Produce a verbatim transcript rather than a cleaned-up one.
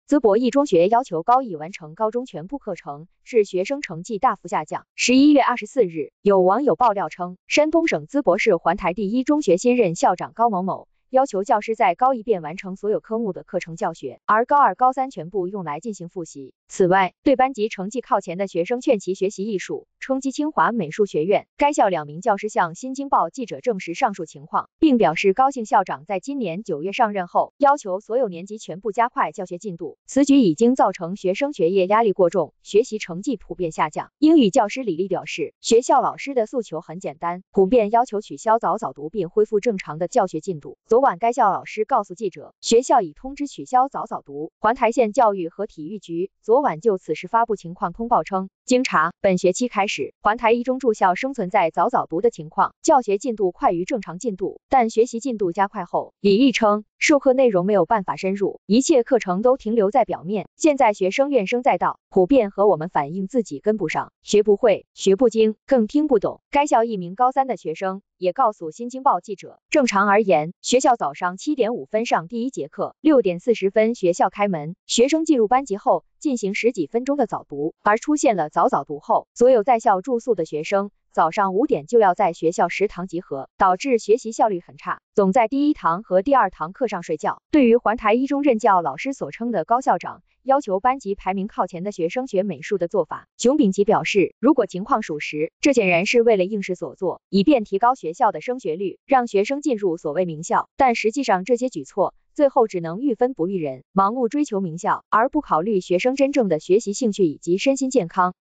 淄博一中学要求高一完成高中全部课程，致学生成绩大幅下降。十一月二十四日，有网友爆料称，山东省淄博市环台第一中学新任校长高某某要求教师在高一便完成所有科目的课程教学，而高二、高三全部用来进行复习。此外，对班级成绩靠前的学生劝其学习艺术，冲击清华美术学院。该校两名教师向新京报记者证实上述情况，并表示高姓校长在今年九月上任后，要求所有年级全部加快教学进度，此举已经造成学生学业压力过重，学习成绩普遍下降。英语教师李丽表示，学校老师的诉求很简单，普遍要求取消早早读并恢复正常的教学进度。昨晚该校老师告诉记者，学校已通知取消早早读。环台县教育和体育局昨晚就此事发布情况通报称，经查，本学期开始，环台一中住校生存在早早读的情况，教学进度快于正常进度，但学习进度加快后，李丽称，授课内容没有办法深入，一切课程都停留在表面，现在学生怨声载道，普遍和我们反映自己跟不上，学不会，学不精，更听不懂。该校一名高三的学生也告诉新京报记者，正常而言，学校早上七点五分上第一节课，六点四十分学校开门，学生进入班级后进行十几分钟的早读，而出现了早早读后，所有在校住宿的学生早上五点就要在学校食堂集合，导致学习效率很差，总在第一堂和第二堂课上睡觉。对于环台一中任教老师所称的高校长要求班级排名靠前的学生学美术的做法，熊丙吉表示，如果情况属实，这显然是为了应试所做，以便提高学校的升学率，让学生进入所谓名校。但实际上这些举措最后只能育分不育人，盲目追求名校，而不考虑学生真正的学习兴趣以及身心健康。